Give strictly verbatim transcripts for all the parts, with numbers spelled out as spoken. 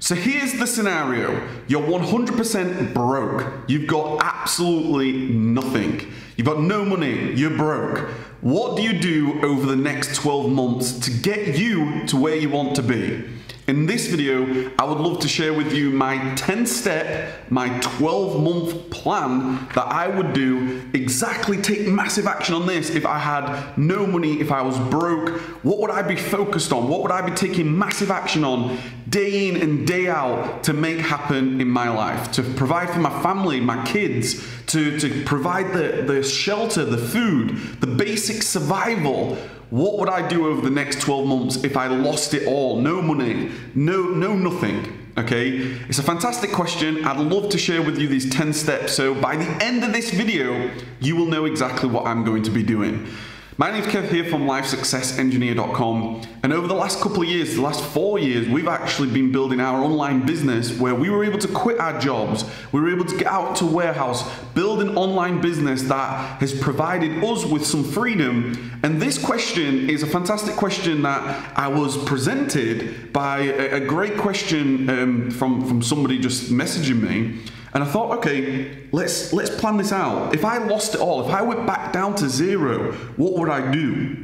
So here's the scenario. You're one hundred percent broke. You've got absolutely nothing. You've got no money. You're broke. What do you do over the next twelve months to get you to where you want to be? In this video, I would love to share with you my ten step, my twelve month plan that I would do, exactly take massive action on this if I had no money, if I was broke. What would I be focused on? What would I be taking massive action on day in and day out to make happen in my life? To provide for my family, my kids, to, to provide the, the shelter, the food, the basic survival. What would I do over the next twelve months if I lost it all? No money, no, no nothing, okay? It's a fantastic question. I'd love to share with you these ten steps. So by the end of this video, you will know exactly what I'm going to be doing. My name's Kev here from life success engineer dot com, and over the last couple of years, the last four years, we've actually been building our online business where we were able to quit our jobs, we were able to get out to warehouse, build an online business that has provided us with some freedom. And this question is a fantastic question that I was presented by a, a great question um, from, from somebody just messaging me. And I thought, okay, let's let's plan this out. If I lost it all, if I went back down to zero, what would I do?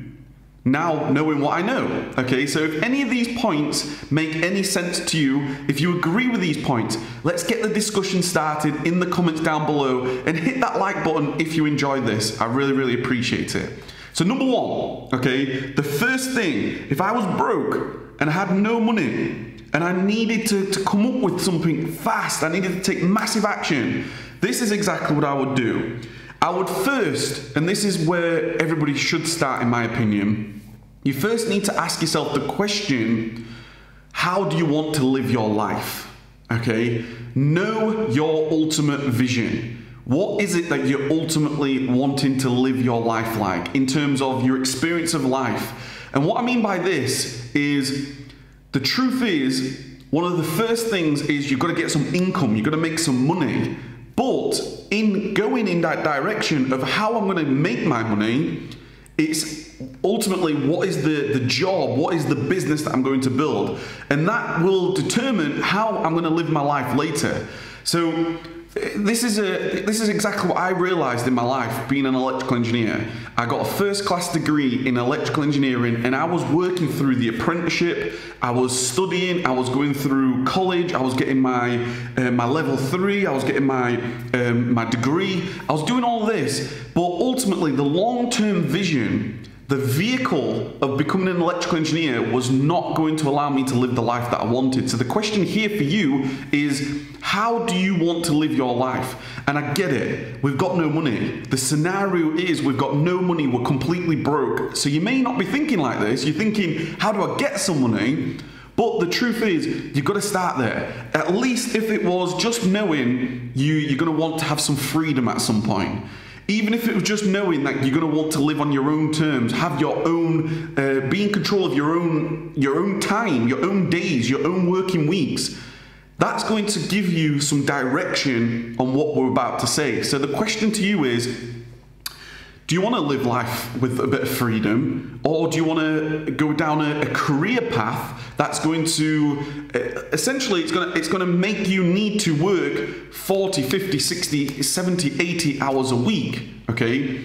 Now knowing what I know, okay? So if any of these points make any sense to you, if you agree with these points, let's get the discussion started in the comments down below and hit that like button if you enjoyed this. I really, really appreciate it. So number one, okay, the first thing, if I was broke and I had no money, and I needed to, to come up with something fast, I needed to take massive action, this is exactly what I would do. I would first, and this is where everybody should start in my opinion, you first need to ask yourself the question, how do you want to live your life? Okay, know your ultimate vision. What is it that you're ultimately wanting to live your life like in terms of your experience of life? And what I mean by this is, the truth is, one of the first things is you've got to get some income, you've got to make some money. But in going in that direction of how I'm going to make my money, it's ultimately what is the, the job, what is the business that I'm going to build. And that will determine how I'm going to live my life later. So this is a this is exactly what I realized in my life being an electrical engineer. I got a first class degree in electrical engineering, and I was working through the apprenticeship, I was studying, I was going through college, I was getting my uh, my level three, I was getting my um, my degree, I was doing all this, but ultimately the long-term vision, the vehicle of becoming an electrical engineer was not going to allow me to live the life that I wanted. So the question here for you is, how do you want to live your life? And I get it, we've got no money. The scenario is we've got no money, we're completely broke. So you may not be thinking like this, you're thinking, how do I get some money? But the truth is, you've got to start there. At least if it was just knowing you, you're going to want to have some freedom at some point. Even if it was just knowing that you're going to want to live on your own terms, have your own, uh, be in control of your own, your own time, your own days, your own working weeks, that's going to give you some direction on what we're about to say. So the question to you is, do you want to live life with a bit of freedom, or do you want to go down a, a career path that's going to, uh, essentially it's going to, it's going to make you need to work forty, fifty, sixty, seventy, eighty hours a week, okay?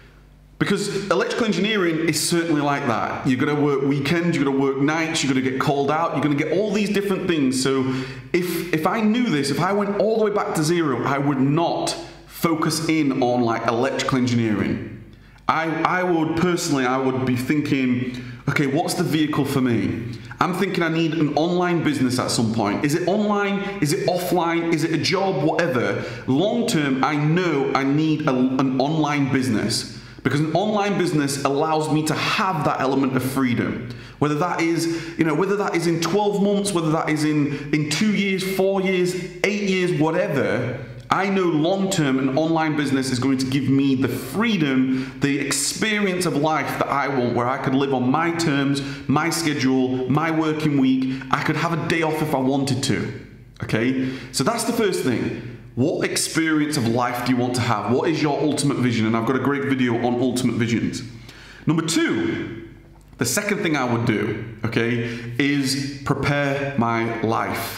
Because electrical engineering is certainly like that. You're going to work weekends, you're going to work nights, you're going to get called out, you're going to get all these different things. So if, if I knew this, if I went all the way back to zero, I would not focus in on like electrical engineering. I, I would personally, I would be thinking, okay, what's the vehicle for me? I'm thinking I need an online business at some point. Is it online? Is it offline? Is it a job? Whatever. Long term, I know I need a, an online business, because an online business allows me to have that element of freedom. Whether that is, you know, whether that is in twelve months, whether that is in, in two years, four years, eight years, whatever, I know long-term an online business is going to give me the freedom, the experience of life that I want, where I could live on my terms, my schedule, my working week. I could have a day off if I wanted to, okay? So that's the first thing. What experience of life do you want to have? What is your ultimate vision? And I've got a great video on ultimate visions. Number two, the second thing I would do, okay, is prepare my life.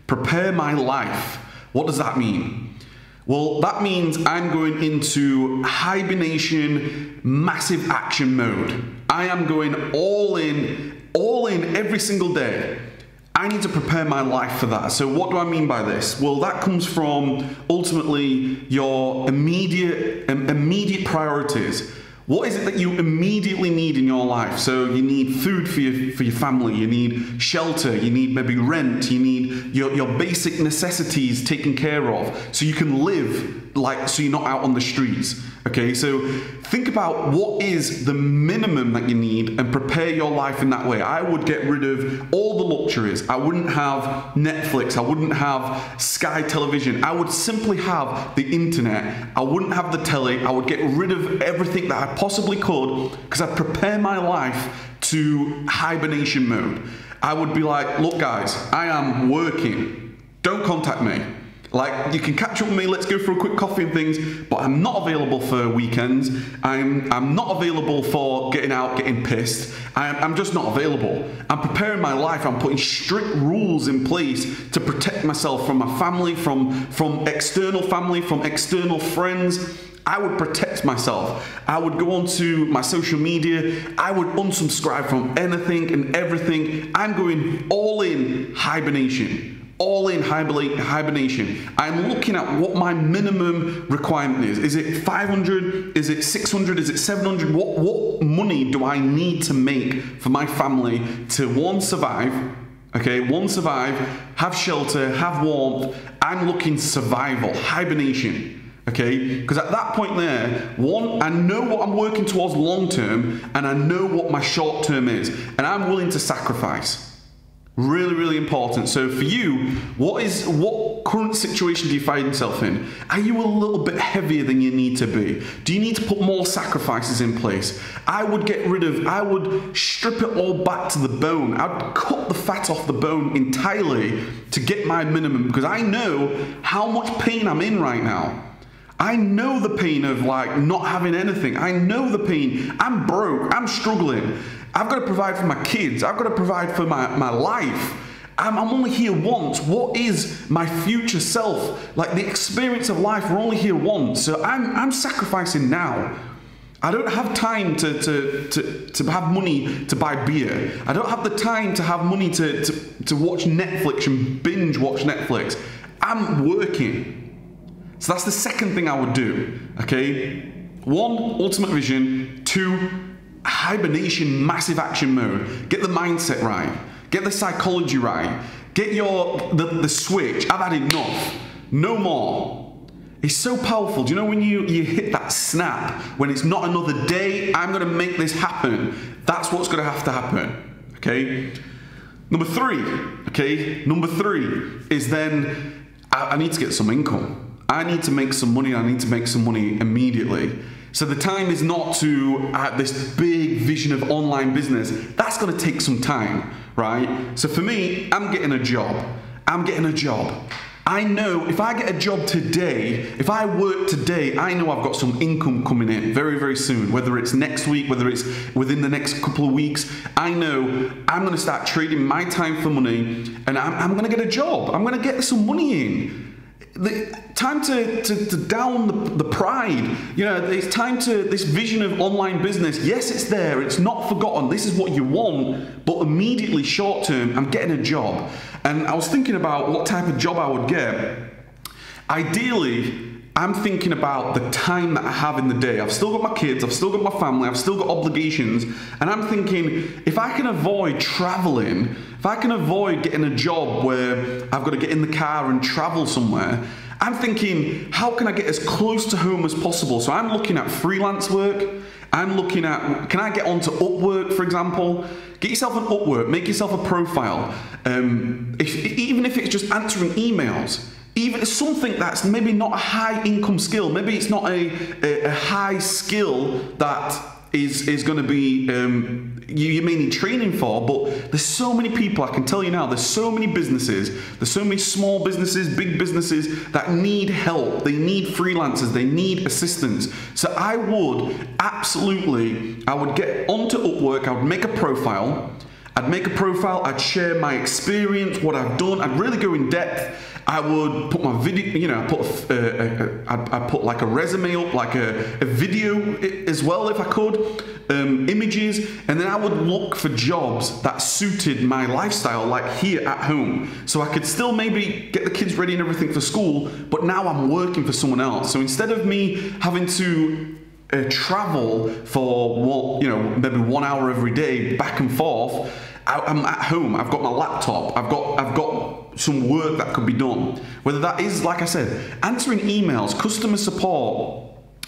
Prepare my life. What does that mean? Well, that means I'm going into hibernation, massive action mode. I am going all in, all in every single day. I need to prepare my life for that. So what do I mean by this? Well, that comes from ultimately your immediate, um, immediate priorities. What is it that you immediately need in your life? So you need food for your, for your family, you need shelter, you need maybe rent, you need your, your basic necessities taken care of so you can live, like, so you're not out on the streets. Okay, so think about what is the minimum that you need and prepare your life in that way. I would get rid of all the luxuries. I wouldn't have Netflix. I wouldn't have Sky Television. I would simply have the internet. I wouldn't have the telly. I would get rid of everything that I possibly could because I'd prepare my life to hibernation mode. I would be like, look guys, I am working. Don't contact me. Like, you can catch up with me, let's go for a quick coffee and things, but I'm not available for weekends. I'm I'm not available for getting out, getting pissed. I'm, I'm just not available. I'm preparing my life. I'm putting strict rules in place to protect myself from my family, from, from external family, from external friends. I would protect myself. I would go onto my social media. I would unsubscribe from anything and everything. I'm going all in hibernation. All in hibernation. I'm looking at what my minimum requirement is. Is it five hundred? Is it six hundred? Is it seven hundred? What, what money do I need to make for my family to, one, survive? Okay, one, survive, have shelter, have warmth. I'm looking survival, hibernation. Okay, because at that point there, one, I know what I'm working towards long term and I know what my short term is, and I'm willing to sacrifice. Really, really important. So for you, what is what current situation do you find yourself in? Are you a little bit heavier than you need to be? Do you need to put more sacrifices in place? I would get rid of, I would strip it all back to the bone. I'd cut the fat off the bone entirely to get my minimum because I know how much pain I'm in right now. I know the pain of like not having anything. I know the pain. I'm broke. I'm struggling. I've got to provide for my kids. I've got to provide for my, my life. I'm, I'm only here once. What is my future self? Like the experience of life, we're only here once. So I'm, I'm sacrificing now. I don't have time to, to, to, to have money to buy beer. I don't have the time to have money to, to, to watch Netflix and binge watch Netflix. I'm working. So that's the second thing I would do, okay? One, ultimate vision. Two, hibernation, massive action mode. Get the mindset right. Get the psychology right. Get your, the, the switch. I've had enough. No more. It's so powerful. Do you know when you, you hit that snap, when it's not another day, I'm gonna make this happen. That's what's gonna have to happen, okay? Number three, okay? Number three is then, I, I need to get some income. I need to make some money. I need to make some money immediately. So the time is not to have this big vision of online business. That's going to take some time, right? So for me, I'm getting a job. I'm getting a job. I know if I get a job today, if I work today, I know I've got some income coming in very, very soon, whether it's next week, whether it's within the next couple of weeks. I know I'm going to start trading my time for money and I'm, I'm going to get a job. I'm going to get some money in. The time to, to, to down the, the pride. You know, it's time to, this vision of online business, yes, it's there, it's not forgotten, this is what you want, but immediately short term, I'm getting a job. And I was thinking about what type of job I would get. Ideally, I'm thinking about the time that I have in the day. I've still got my kids, I've still got my family, I've still got obligations, and I'm thinking, if I can avoid traveling, if I can avoid getting a job where I've got to get in the car and travel somewhere, I'm thinking, how can I get as close to home as possible? So I'm looking at freelance work, I'm looking at, can I get onto Upwork, for example? Get yourself an Upwork, make yourself a profile, um, if, even if it's just answering emails. Even something that's maybe not a high income skill, maybe it's not a, a, a high skill that is, is going to be, um, you, you may need training for, but there's so many people, I can tell you now, there's so many businesses, there's so many small businesses, big businesses that need help, they need freelancers, they need assistance. So I would absolutely, I would get onto Upwork, I would make a profile, I'd make a profile, I'd share my experience, what I've done, I'd really go in depth. I would put my video, you know, put a, a, a, I'd, I'd put like a resume up, like a, a video as well if I could, um, images, and then I would look for jobs that suited my lifestyle, like here at home. So I could still maybe get the kids ready and everything for school, but now I'm working for someone else. So instead of me having to uh, travel for, what, you know, maybe one hour every day back and forth, I, I'm at home, I've got my laptop, I've got, I've got some work that could be done. Whether that is, like I said, answering emails, customer support,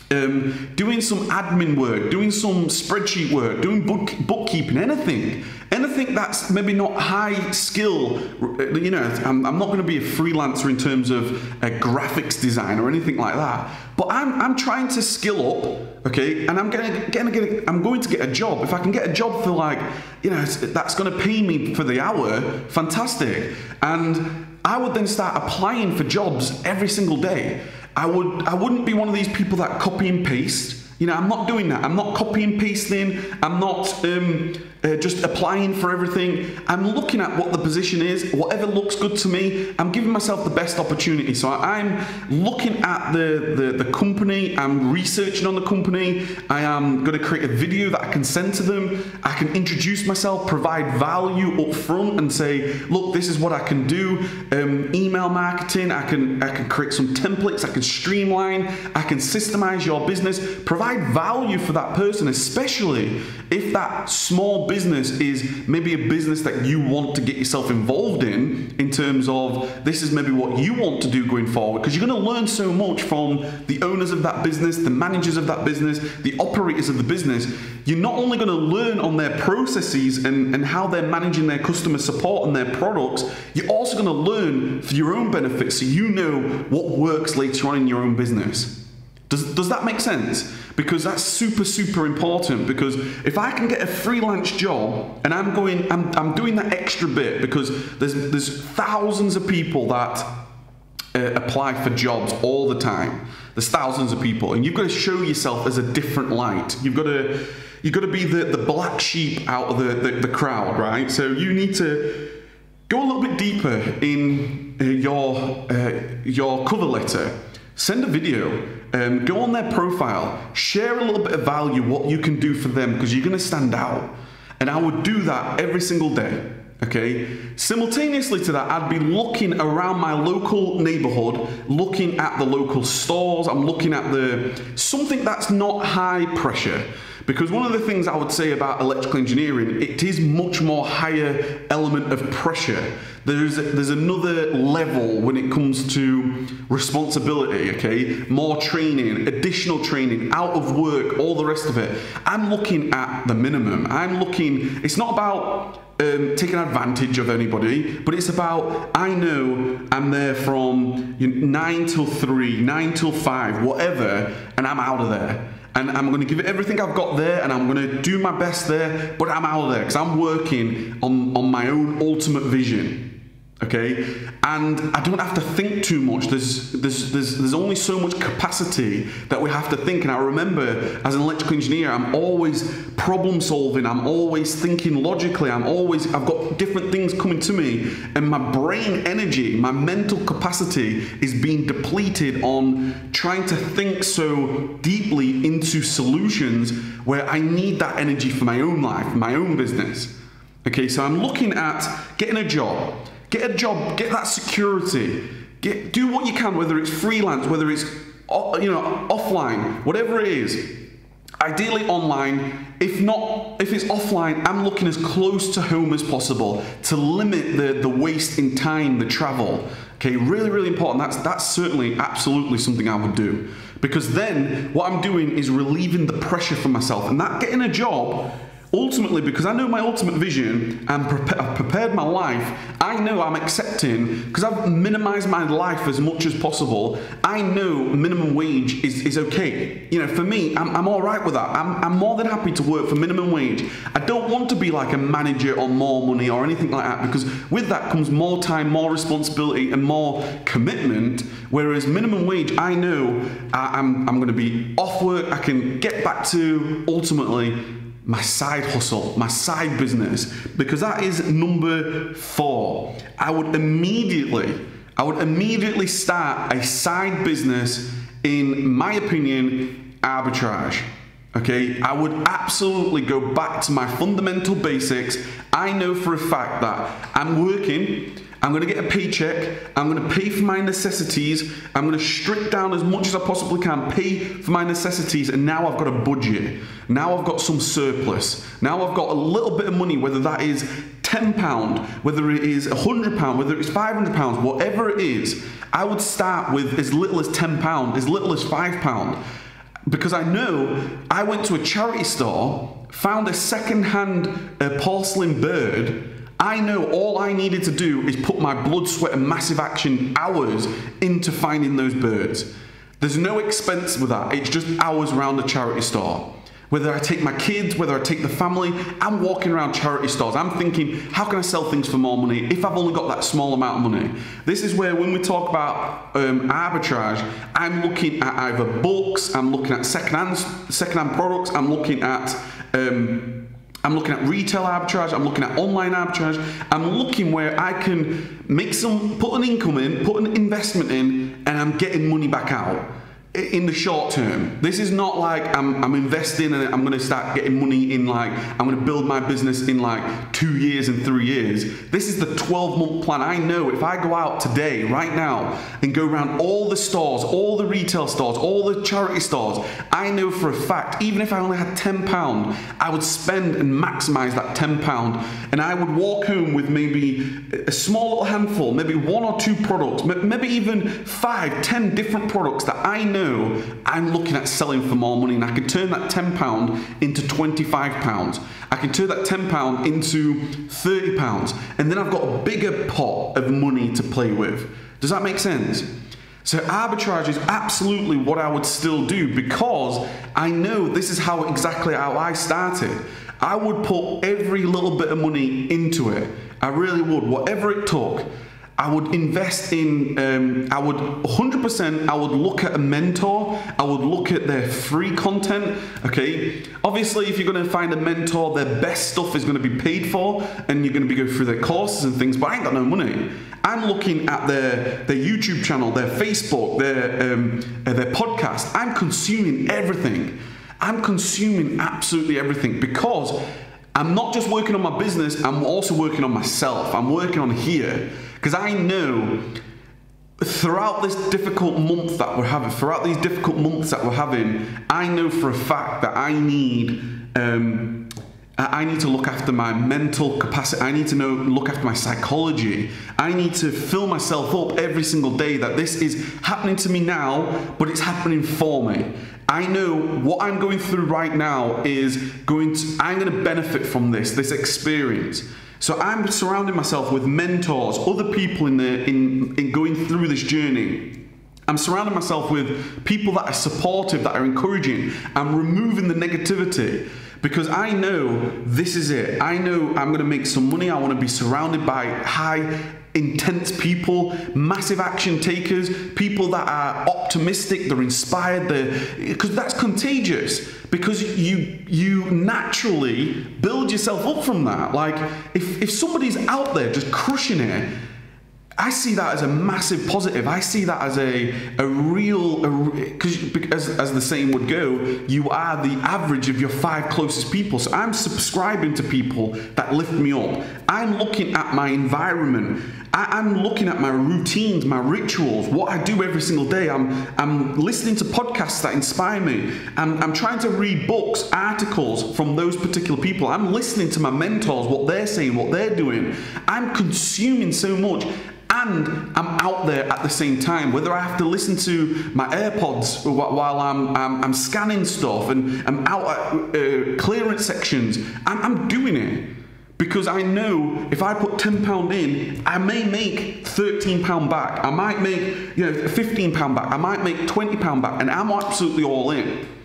um, doing some admin work, doing some spreadsheet work, doing book, bookkeeping, anything. Anything that's maybe not high skill, you know, I'm, I'm not going to be a freelancer in terms of a graphics design or anything like that. But I'm, I'm trying to skill up, okay, and I'm gonna, gonna get, I'm going to get a job. If I can get a job for like, you know, that's going to pay me for the hour, fantastic. And I would then start applying for jobs every single day. I would, I wouldn't be one of these people that copy and paste. You know, I'm not doing that. I'm not copy and pasting. I'm not um, uh, just applying for everything. I'm looking at what the position is, whatever looks good to me. I'm giving myself the best opportunity. So I'm looking at the, the, the company. I'm researching on the company. I am going to create a video that I can send to them. I can introduce myself, provide value up front and say, look, this is what I can do. Um, email marketing. I can, I can create some templates. I can streamline. I can systemize your business. Provide value for that person, especially if that small business is maybe a business that you want to get yourself involved in, in terms of this is maybe what you want to do going forward, because you're going to learn so much from the owners of that business, the managers of that business, the operators of the business. You're not only going to learn on their processes and, and how they're managing their customer support and their products, you're also going to learn for your own benefit so you know what works later on in your own business. Does, does that make sense? Because that's super, super important, because if I can get a freelance job and I'm going, I'm, I'm doing that extra bit, because there's, there's thousands of people that uh, apply for jobs all the time. There's thousands of people, and you've got to show yourself as a different light. You've got to, you've got to be the, the black sheep out of the, the, the crowd, right? So you need to go a little bit deeper in uh, your, uh, your cover letter. Send a video, um, go on their profile, share a little bit of value, what you can do for them, because you're going to stand out. And I would do that every single day, okay? Simultaneously to that, I'd be looking around my local neighborhood, looking at the local stores, I'm looking at the something that's not high pressure. Because one of the things I would say about electrical engineering, it is much more higher element of pressure. There's, there's another level when it comes to responsibility, okay? More training, additional training, out of work, all the rest of it. I'm looking at the minimum. I'm looking, it's not about Um, taking advantage of anybody, but it's about, I know I'm there from you know, nine till three, nine till five, whatever, and I'm out of there. And I'm going to give it everything I've got there, and I'm going to do my best there, but I'm out of there because I'm working on, on my own ultimate vision. Okay, and I don't have to think too much. There's, there's, there's, there's only so much capacity that we have to think. And I remember as an electrical engineer, I'm always problem solving. I'm always thinking logically. I'm always, I've got different things coming to me, and my brain energy, my mental capacity is being depleted on trying to think so deeply into solutions where I need that energy for my own life, my own business. Okay, so I'm looking at getting a job. Get a job, get that security, get, do what you can, whether it's freelance, whether it's you know, offline, whatever it is. Ideally online. If not, if it's offline, I'm looking as close to home as possible to limit the, the waste in time, the travel. Okay, really, really important. That's, that's certainly, absolutely something I would do. Because then what I'm doing is relieving the pressure for myself, and that getting a job, ultimately, because I know my ultimate vision and I've prepared my life, I know I'm accepting, because I've minimized my life as much as possible, I know minimum wage is, is okay. You know, for me, I'm, I'm all right with that. I'm, I'm more than happy to work for minimum wage. I don't want to be like a manager on more money or anything like that, because with that comes more time, more responsibility and more commitment, whereas minimum wage, I know I, I'm, I'm going to be off work, I can get back to ultimately my side hustle, my side business, because that is number four. I would immediately, I would immediately start a side business, in my opinion, arbitrage. Okay, I would absolutely go back to my fundamental basics. I know for a fact that I'm working, I'm gonna get a paycheck, I'm gonna pay for my necessities, I'm gonna strip down as much as I possibly can, pay for my necessities, and now I've got a budget. Now I've got some surplus. Now I've got a little bit of money, whether that is ten pounds, whether it is one hundred pounds, whether it's five hundred pounds, whatever it is, I would start with as little as ten pounds, as little as five pounds. Because I know I went to a charity store, found a second-hand uh, porcelain bird. I know all I needed to do is put my blood, sweat, and massive action hours into finding those birds. There's no expense with that. It's just hours around the charity store. Whether I take my kids, whether I take the family, I'm walking around charity stores. I'm thinking, how can I sell things for more money if I've only got that small amount of money? This is where, when we talk about um, arbitrage, I'm looking at either books, I'm looking at secondhand, secondhand products, I'm looking at um, I'm looking at retail arbitrage, I'm looking at online arbitrage, I'm looking where I can make some, put an income in, put an investment in, and I'm getting money back out in the short term. This is not like I'm, I'm investing and I'm gonna start getting money in, like, I'm gonna build my business in like two years and three years. This is the twelve month plan. I know if I go out today, right now, and go around all the stores, all the retail stores, all the charity stores, I know for a fact, even if I only had ten pounds, I would spend and maximize that ten pounds, and I would walk home with maybe a small little handful, maybe one or two products, maybe even five, ten different products that I know I'm looking at selling for more money, and I can turn that ten pounds into twenty-five pounds. I can turn that ten pounds into thirty pounds, and then I've got a bigger pot of money to play with. Does that make sense? So arbitrage is absolutely what I would still do, because I know this is how exactly how I started. I would put every little bit of money into it. I really would, whatever it took. I would invest in, um, I would one hundred percent, I would look at a mentor, I would look at their free content, okay? Obviously, if you're gonna find a mentor, their best stuff is gonna be paid for, and you're gonna be going through their courses and things, but I ain't got no money. I'm looking at their, their YouTube channel, their Facebook, their, um, uh, their podcast. I'm consuming everything. I'm consuming absolutely everything, because I'm not just working on my business, I'm also working on myself. I'm working on here. Because I know throughout this difficult month that we're having, throughout these difficult months that we're having, I know for a fact that I need, um, I need to look after my mental capacity. I need to know, look after my psychology. I need to fill myself up every single day that this is happening to me now, but it's happening for me. I know what I'm going through right now is going to, I'm going to benefit from this, this experience. So I'm surrounding myself with mentors, other people in, the, in, in going through this journey. I'm surrounding myself with people that are supportive, that are encouraging. I'm removing the negativity, because I know this is it. I know I'm going to make some money. I want to be surrounded by high, intense people, massive action takers, people that are optimistic, they're inspired, they're, because that's contagious, because you you naturally build yourself up from that. Like, if, if somebody's out there just crushing it, I see that as a massive positive. I see that as a, a real, because as, as the saying would go, you are the average of your five closest people. So I'm subscribing to people that lift me up. I'm looking at my environment. I, I'm looking at my routines, my rituals, what I do every single day. I'm, I'm listening to podcasts that inspire me. I'm, I'm trying to read books, articles from those particular people. I'm listening to my mentors, what they're saying, what they're doing. I'm consuming so much. And I'm out there at the same time, whether I have to listen to my AirPods while I'm, I'm, I'm scanning stuff and I'm out at uh, clearance sections, I'm, I'm doing it. Because I know if I put ten pounds in, I may make thirteen pounds back. I might make, you know, fifteen pounds back. I might make twenty pounds back, and I'm absolutely all in.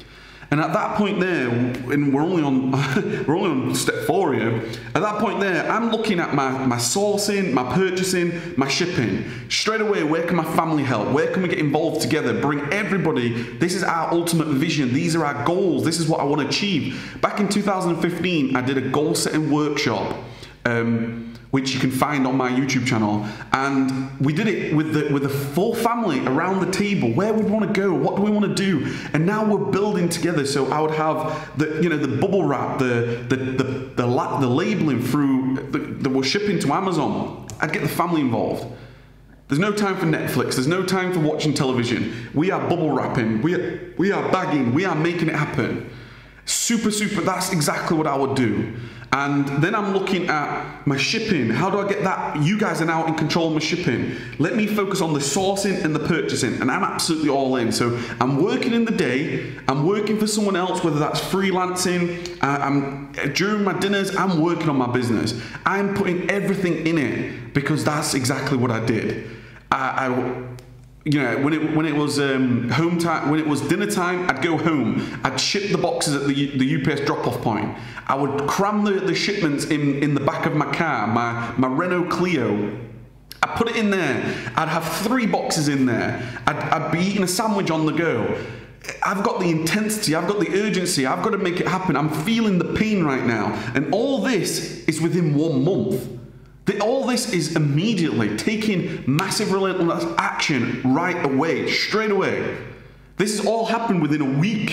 And at that point there, and we're only on we're only on step four here. At that point there, I'm looking at my, my sourcing, my purchasing, my shipping. Straight away, where can my family help? Where can we get involved together? Bring everybody. This is our ultimate vision. These are our goals. This is what I want to achieve. Back in two thousand fifteen, I did a goal setting workshop, um, which you can find on my YouTube channel, and we did it with the with the full family around the table. Where we want to go, what do we want to do, and now we're building together. So I would have the you know the bubble wrap, the the the the, la the labeling through that we're shipping to Amazon. I'd get the family involved. There's no time for Netflix. There's no time for watching television. We are bubble wrapping. We are, we are bagging. We are making it happen. Super, super. That's exactly what I would do. And then I'm looking at my shipping. How do I get that? You guys are now in control of my shipping. Let me focus on the sourcing and the purchasing, and I'm absolutely all in. So I'm working in the day. I'm working for someone else, whether that's freelancing. Uh, I'm during my dinners. I'm working on my business. I'm putting everything in it because that's exactly what I did. I. I You know, when it when it was um, home time, when it was dinner time, I'd go home. I'd ship the boxes at the the U P S drop-off point. I would cram the, the shipments in in the back of my car, my my Renault Clio. I'd put it in there. I'd have three boxes in there. I'd, I'd be eating a sandwich on the go. I've got the intensity. I've got the urgency. I've got to make it happen. I'm feeling the pain right now, and all this is within one month. All this is immediately taking massive relentless action right away, straight away. This has all happened within a week.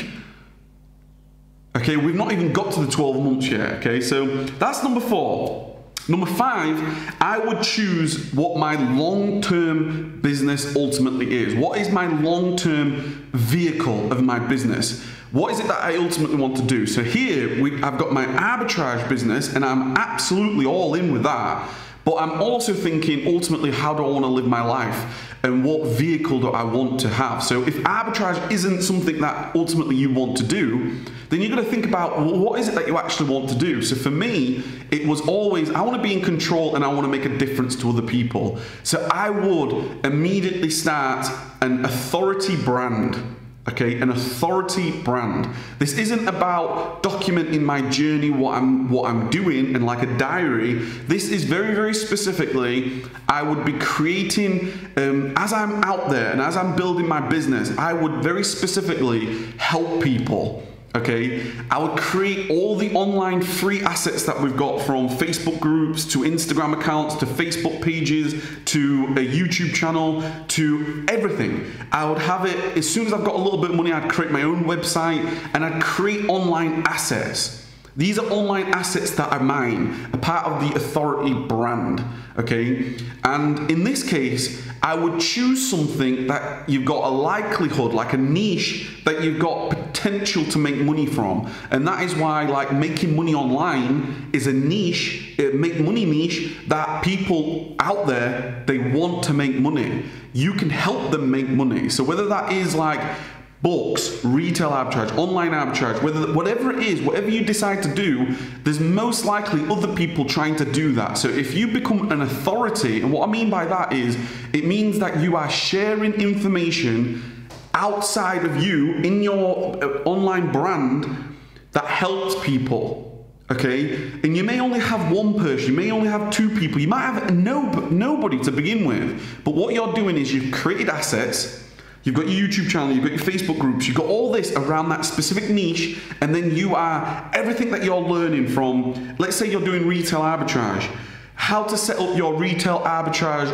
Okay, we've not even got to the twelve months yet. Okay, so that's number four. Number five, I would choose what my long-term business ultimately is. What is my long-term vehicle of my business? What is it that I ultimately want to do? So here, we, I've got my arbitrage business, and I'm absolutely all in with that. But I'm also thinking, ultimately, how do I want to live my life? And what vehicle do I want to have? So if arbitrage isn't something that ultimately you want to do, then you've got to think about, well, what is it that you actually want to do? So for me, it was always, I want to be in control and I want to make a difference to other people. So I would immediately start an authority brand. Okay, an authority brand. This isn't about documenting my journey, what I'm what I'm doing, and like a diary. This is very, very specifically, I would be creating, um, as I'm out there and as I'm building my business, I would very specifically help people. Okay, I would create all the online free assets that we've got, from Facebook groups to Instagram accounts to Facebook pages to a YouTube channel to everything. I would have it, as soon as I've got a little bit of money, I'd create my own website and I'd create online assets. These are online assets that are mine, a part of the authority brand, okay? And in this case, I would choose something that you've got a likelihood, like a niche that you've got potential to make money from. And that is why, like, making money online is a niche, a make money niche that people out there, they want to make money. You can help them make money. So whether that is like books, retail arbitrage, online arbitrage, whether whatever it is, whatever you decide to do, there's most likely other people trying to do that. So if you become an authority, and what I mean by that is, it means that you are sharing information outside of you in your online brand that helps people. Okay, and you may only have one person, you may only have two people, you might have no, nobody to begin with, but what you're doing is you've created assets. You've got your YouTube channel, you've got your Facebook groups, you've got all this around that specific niche, and then you are, everything that you're learning from, let's say you're doing retail arbitrage, how to set up your retail arbitrage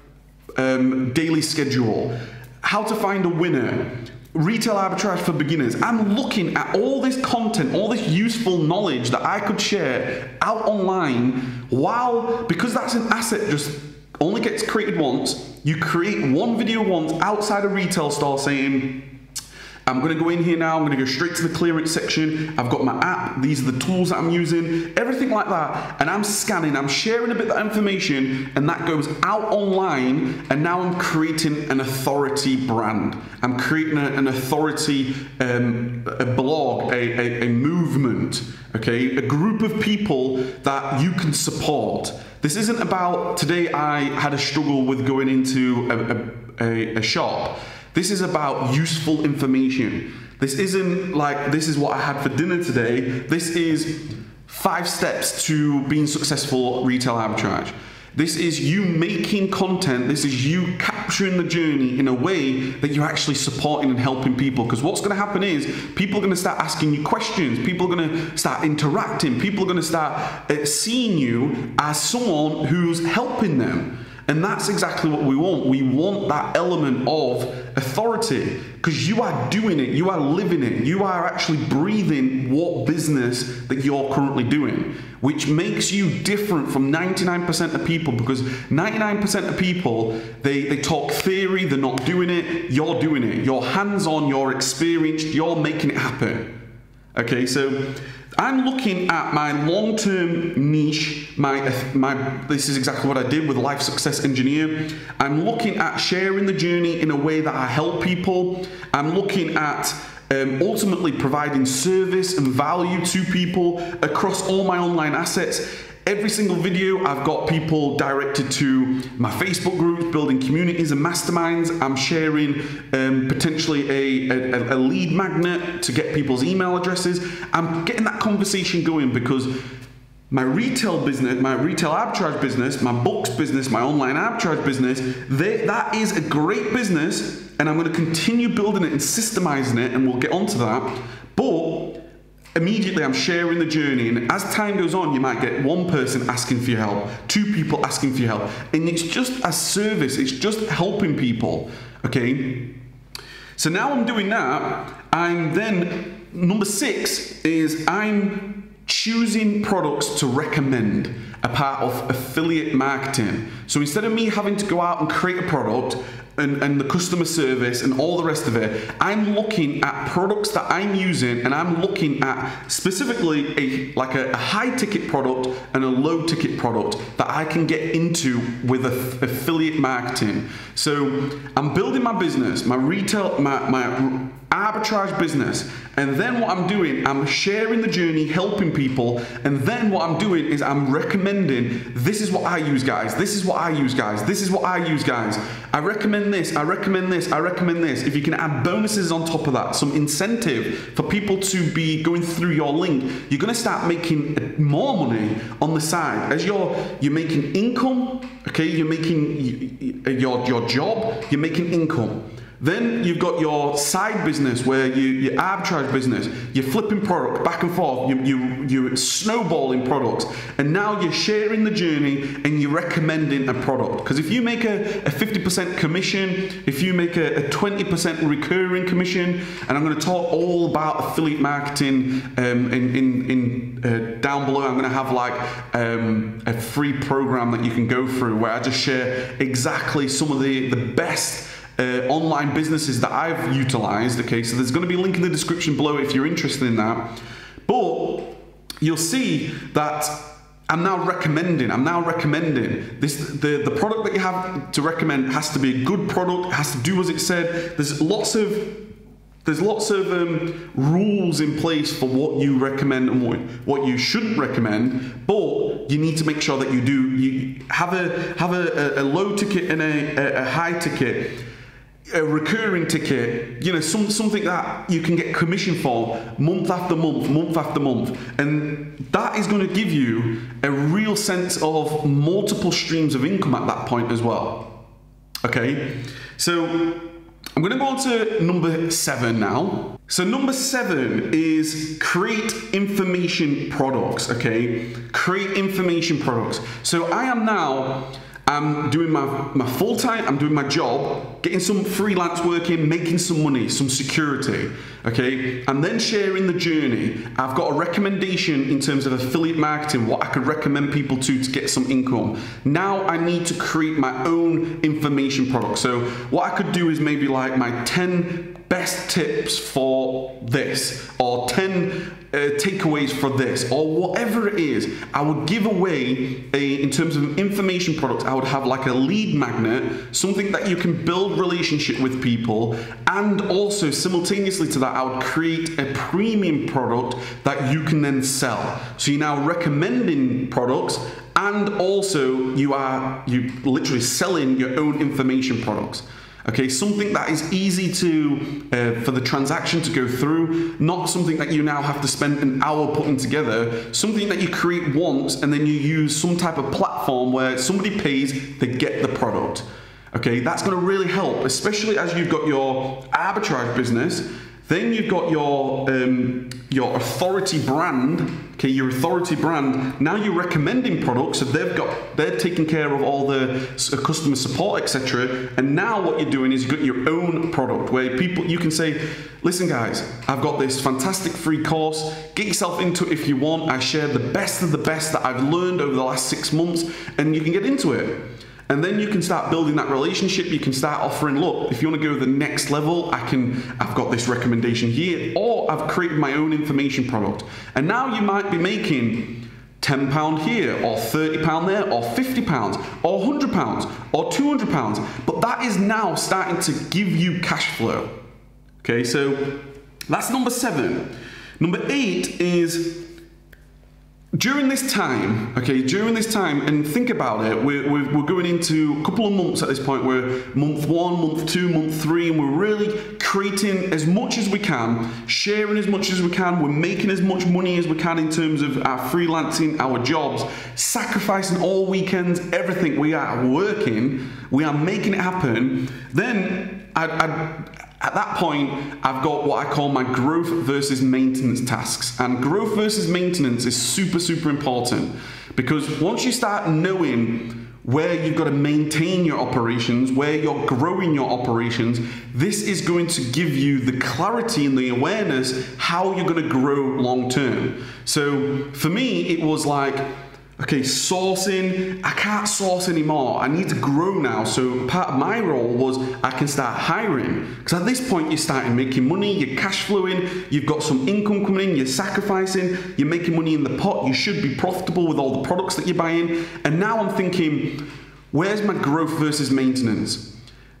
um, daily schedule, how to find a winner, retail arbitrage for beginners. I'm looking at all this content, all this useful knowledge that I could share out online, while, because that's an asset just only gets created once. You create one video once outside a retail store saying, I'm going to go in here now, I'm going to go straight to the clearance section, I've got my app, these are the tools that I'm using, everything like that, and I'm scanning, I'm sharing a bit of that information, and that goes out online, and now I'm creating an authority brand. I'm creating a, an authority, um, a blog, a, a, a movement, okay, a group of people that you can support. This isn't about, today I had a struggle with going into a, a, a, a shop. This is about useful information. This isn't like, this is what I had for dinner today. This is five steps to being successful retail arbitrage. This is you making content. This is you capturing the journey in a way that you're actually supporting and helping people. Because what's going to happen is people are going to start asking you questions. People are going to start interacting. People are going to start uh, seeing you as someone who's helping them. And that's exactly what we want. We want that element of authority because you are doing it, you are living it, you are actually breathing what business that you're currently doing, which makes you different from ninety-nine percent of people, because ninety-nine percent of people, they, they talk theory, they're not doing it, you're doing it. You're hands-on, you're experienced, you're making it happen. Okay, so I'm looking at my long-term niche, my, my, this is exactly what I did with Life Success Engineer. I'm looking at sharing the journey in a way that I help people. I'm looking at um, ultimately providing service and value to people across all my online assets. Every single video, I've got people directed to my Facebook groups, building communities and masterminds. I'm sharing um, potentially a, a, a lead magnet to get people's email addresses. I'm getting that conversation going because my retail business, my retail arbitrage business, my books business, my online arbitrage business, they, that is a great business, and I'm going to continue building it and systemizing it, and we'll get onto that. But immediately I'm sharing the journey, and as time goes on, you might get one person asking for your help, two people asking for your help, and it's just a service, it's just helping people, okay? So now I'm doing that. I'm then, number six is I'm choosing products to recommend, a part of affiliate marketing. So instead of me having to go out and create a product and, and the customer service and all the rest of it, I'm looking at products that I'm using, and I'm looking at specifically a like a, a high ticket product and a low ticket product that I can get into with a, affiliate marketing. So I'm building my business, my retail, my, my arbitrage business, and then what I'm doing, I'm sharing the journey, helping people, and then what I'm doing is I'm recommending, this is what I use, guys, this is what I use, guys, this is what I use, guys, I recommend this, I recommend this, I recommend this. If you can add bonuses on top of that, some incentive for people to be going through your link, you're going to start making more money on the side. As you're, you're making income, okay, you're making your, your job, you're making income. Then you've got your side business where you, your arbitrage business, you're flipping product back and forth, you, you, you're snowballing products, and now you're sharing the journey and you're recommending a product. Because if you make a, a fifty percent commission, if you make a, a twenty percent recurring commission, and I'm going to talk all about affiliate marketing um, in, in, in uh, down below, I'm going to have like um, a free program that you can go through where I just share exactly some of the, the best Uh, online businesses that I've utilized. Okay, so there's going to be a link in the description below if you're interested in that. But you'll see that I'm now recommending, I'm now recommending this, the, the product that you have to recommend has to be a good product, has to do as it said. There's lots of There's lots of um, rules in place for what you recommend and what, what you shouldn't recommend, but you need to make sure that you do you have a have a, a low ticket and a, a high ticket, a recurring ticket, you know, some, something that you can get commission for month after month, month after month, and that is going to give you a real sense of multiple streams of income at that point as well. Okay, so I'm going to go on to number seven now. So number seven is create information products, okay? Create information products. So I am now, I'm doing my, my full-time, I'm doing my job, getting some freelance work in, making some money, some security, okay? And then sharing the journey. I've got a recommendation in terms of affiliate marketing, what I could recommend people to to get some income. Now I need to create my own information product. So what I could do is maybe like my ten best tips for this, or ten uh, takeaways for this, or whatever it is. I would give away, a, in terms of information products, I would have like a lead magnet, something that you can build relationship with people, and also simultaneously to that, I would create a premium product that you can then sell. So you're now recommending products, and also you are you literally selling your own information products. Okay, something that is easy to uh, for the transaction to go through, not something that you now have to spend an hour putting together, something that you create once and then you use some type of platform where somebody pays, they get the product. Okay, that's going to really help, especially as you've got your arbitrage business. Then you've got your um, your authority brand, okay, your authority brand. Now you're recommending products, so they've got they're taking care of all the customer support, et cetera. And now what you're doing is you've got your own product where people you can say, listen, guys, I've got this fantastic free course. Get yourself into it if you want. I share the best of the best that I've learned over the last six months, and you can get into it. And then you can start building that relationship. You can start offering, look, if you want to go to the next level, I can, I've got this recommendation here, or I've created my own information product. And now you might be making ten pounds here, or thirty pounds there, or fifty pounds, or one hundred pounds, or two hundred pounds. But that is now starting to give you cash flow. Okay, so that's number seven. Number eight is, during this time, okay, during this time, and think about it, we're, we're, we're going into a couple of months at this point. We're month one, month two, month three, and we're really creating as much as we can, sharing as much as we can, we're making as much money as we can in terms of our freelancing, our jobs, sacrificing all weekends, everything. We are working, we are making it happen. Then, I, I At that point, I've got what I call my growth versus maintenance tasks. And growth versus maintenance is super, super important, because once you start knowing where you've got to maintain your operations, where you're growing your operations, this is going to give you the clarity and the awareness how you're going to grow long term. So for me, it was like, okay, sourcing, I can't source anymore. I need to grow now. So part of my role was I can start hiring. Because at this point, you're starting making money, you're cash flowing, you've got some income coming in, you're sacrificing, you're making money in the pot, you should be profitable with all the products that you're buying. And now I'm thinking, where's my growth versus maintenance?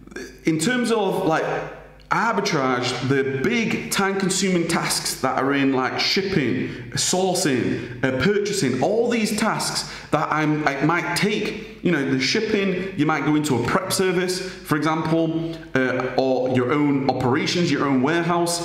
In terms of like, arbitrage, the big time-consuming tasks that are in like shipping, sourcing, uh, purchasing, all these tasks that I'm, I might take, you know, the shipping, you might go into a prep service, for example, uh, or your own operations, your own warehouse,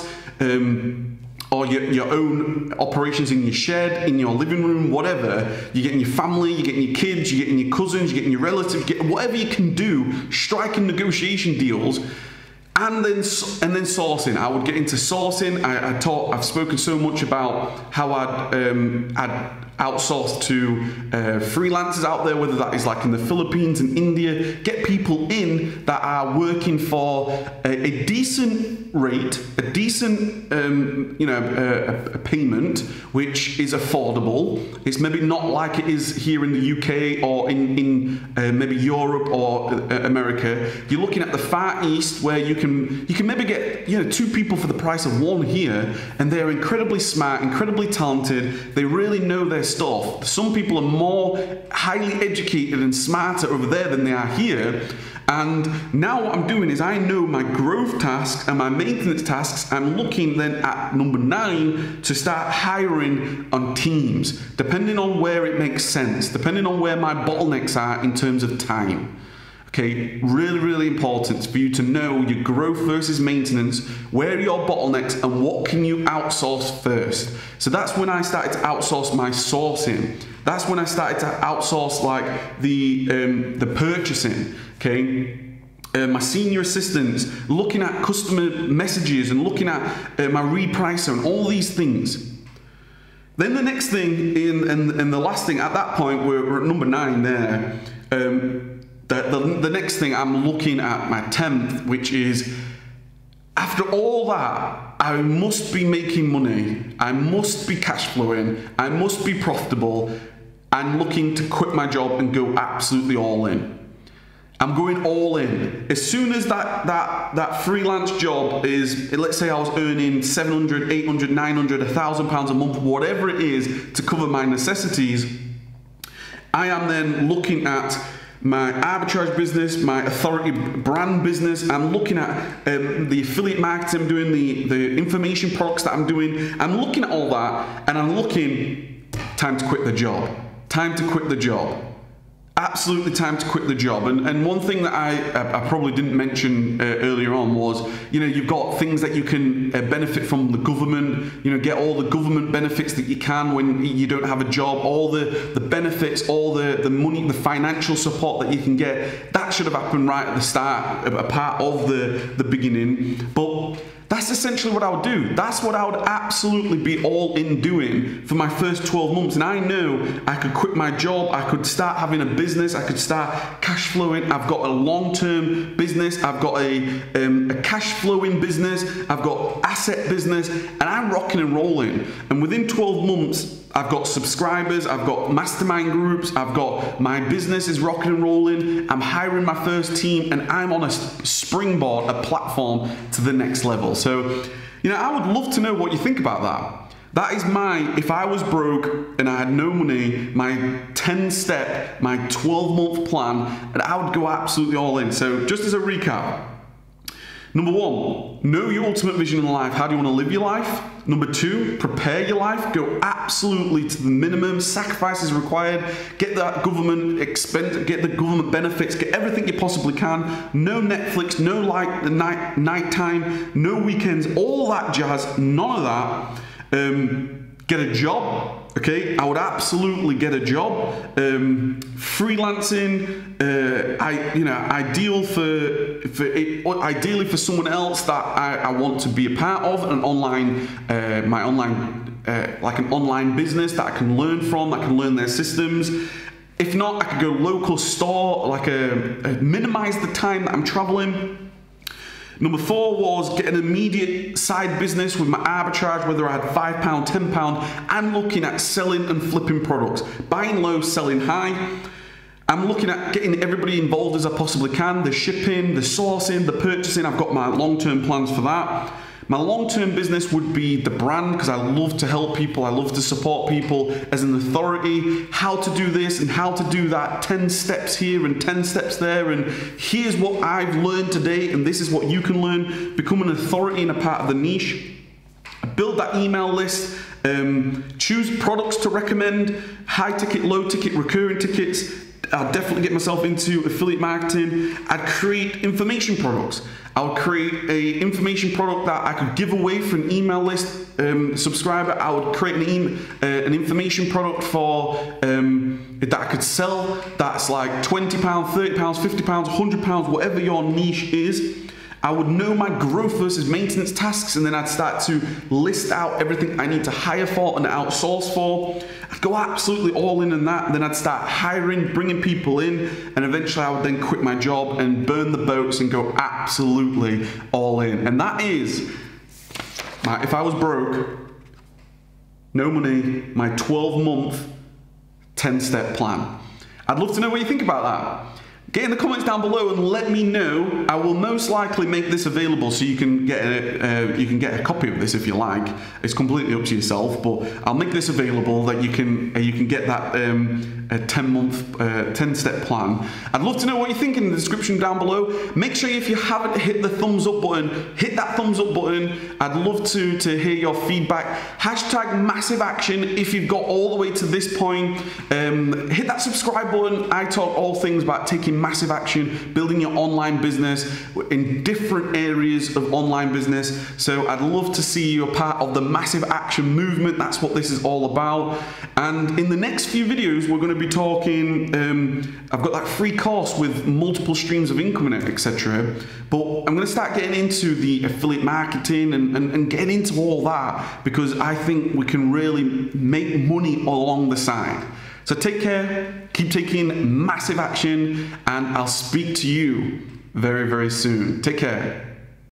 um, or your, your own operations in your shed, in your living room, whatever. You're getting your family, you're getting your kids, you're getting your cousins, you're getting your relatives, get, whatever you can do, striking negotiation deals. And then, and then sourcing. I would get into sourcing. I, I taught. I've spoken so much about how I'd, um, I'd outsource to uh, freelancers out there, whether that is like in the Philippines and India. Get people in that are working for a, a decent rate, a decent, um, you know, a, a payment which is affordable. It's maybe not like it is here in the U K or in in uh, maybe Europe or uh, America. You're looking at the Far East, where you can. You can maybe get, you know, two people for the price of one here, and they're incredibly smart, incredibly talented. They really know their stuff. Some people are more highly educated and smarter over there than they are here. And now what I'm doing is I know my growth tasks and my maintenance tasks. I'm looking then at number nine to start hiring on teams, depending on where it makes sense, depending on where my bottlenecks are in terms of time. Okay, really, really important for you to know your growth versus maintenance, where are your bottlenecks, and what can you outsource first. So that's when I started to outsource my sourcing. That's when I started to outsource like the um, the purchasing. Okay, uh, my senior assistants, looking at customer messages and looking at uh, my repricer and all these things. Then the next thing, in and, and the last thing at that point, we're, we're at number nine there. Um, The, the, the next thing, I'm looking at my tenth, which is, after all that, I must be making money, I must be cash flowing, I must be profitable. I'm looking to quit my job and go absolutely all in. I'm going all in. As soon as that, that, that freelance job is, let's say I was earning seven hundred, eight hundred, nine hundred, a thousand pounds a month, whatever it is to cover my necessities, I am then looking at my arbitrage business, my authority brand business. I'm looking at um, the affiliate marketing I'm doing, the, the information products that I'm doing. I'm looking at all that, and I'm looking, time to quit the job. Time to quit the job. absolutely time to quit the job. And, and one thing that I, I probably didn't mention uh, earlier on was, you know, you've got things that you can uh, benefit from the government, you know, get all the government benefits that you can when you don't have a job, all the, the benefits, all the, the money, the financial support that you can get. That should have happened right at the start, a part of the, the beginning. But that's essentially what I would do. That's what I would absolutely be all in doing for my first twelve months. And I know I could quit my job, I could start having a business, I could start cash flowing. I've got a long-term business, I've got a, um, a cash flowing business, I've got asset business, and I'm rocking and rolling. And within twelve months, I've got subscribers, I've got mastermind groups, I've got my business is rocking and rolling, I'm hiring my first team, and I'm on a springboard, a platform to the next level. So, you know, I would love to know what you think about that. That is my, if I was broke and I had no money, my ten step, my twelve month plan, and I would go absolutely all in. So just as a recap, number one, know your ultimate vision in life. How do you want to live your life? Number two, prepare your life. Go absolutely to the minimum. Sacrifices required. Get that government expense, get the government benefits, get everything you possibly can. No Netflix, no light, night, nighttime, no weekends, all that jazz. None of that. Um, get a job. Okay, I would absolutely get a job. Um, freelancing, uh, I you know, ideal for for it, ideally for someone else that I, I want to be a part of, an online, uh, my online, uh, like an online business that I can learn from, I can learn their systems. If not, I could go local store, like a, a minimize the time that I'm traveling. Number four was get an immediate side business with my arbitrage, whether I had five pound, ten pound. I'm looking at selling and flipping products, buying low, selling high. I'm looking at getting everybody involved as I possibly can, the shipping, the sourcing, the purchasing. I've got my long-term plans for that. My long-term business would be the brand, because I love to help people, I love to support people as an authority, how to do this and how to do that, ten steps here and ten steps there, and here's what I've learned today and this is what you can learn. Become an authority in a part of the niche. Build that email list, um, choose products to recommend, high ticket, low ticket, recurring tickets. I'll definitely get myself into affiliate marketing. I'd create information products. I would create a information product that I could give away for an email list um, subscriber. I would create an, e uh, an information product for um, that I could sell. That's like twenty pounds, thirty pounds, fifty pounds, one hundred pounds, whatever your niche is. I would know my growth versus maintenance tasks, and then I'd start to list out everything I need to hire for and outsource for. I'd go absolutely all in on that, and then I'd start hiring, bringing people in, and eventually I would then quit my job and burn the boats and go absolutely all in. And that is, my, if I was broke, no money, my twelve month, ten step plan. I'd love to know what you think about that. Get in the comments down below and let me know. I will most likely make this available so you can get a, uh, you can get a copy of this if you like. It's completely up to yourself, but I'll make this available that you can uh, you can get that um, a ten month, uh, ten step plan. I'd love to know what you think in the description down below. Make sure if you haven't hit the thumbs up button, hit that thumbs up button. I'd love to to hear your feedback. Hashtag massive action if you've got all the way to this point. Um, hit that subscribe button. I talk all things about taking massive action, building your online business in different areas of online business. So I'd love to see you a part of the massive action movement. That's what this is all about. And in the next few videos, we're going to be talking, um, I've got that free course with multiple streams of income in it, et cetera. But I'm going to start getting into the affiliate marketing and, and, and getting into all that, because I think we can really make money along the side. So take care, keep taking massive action, and I'll speak to you very, very soon. Take care.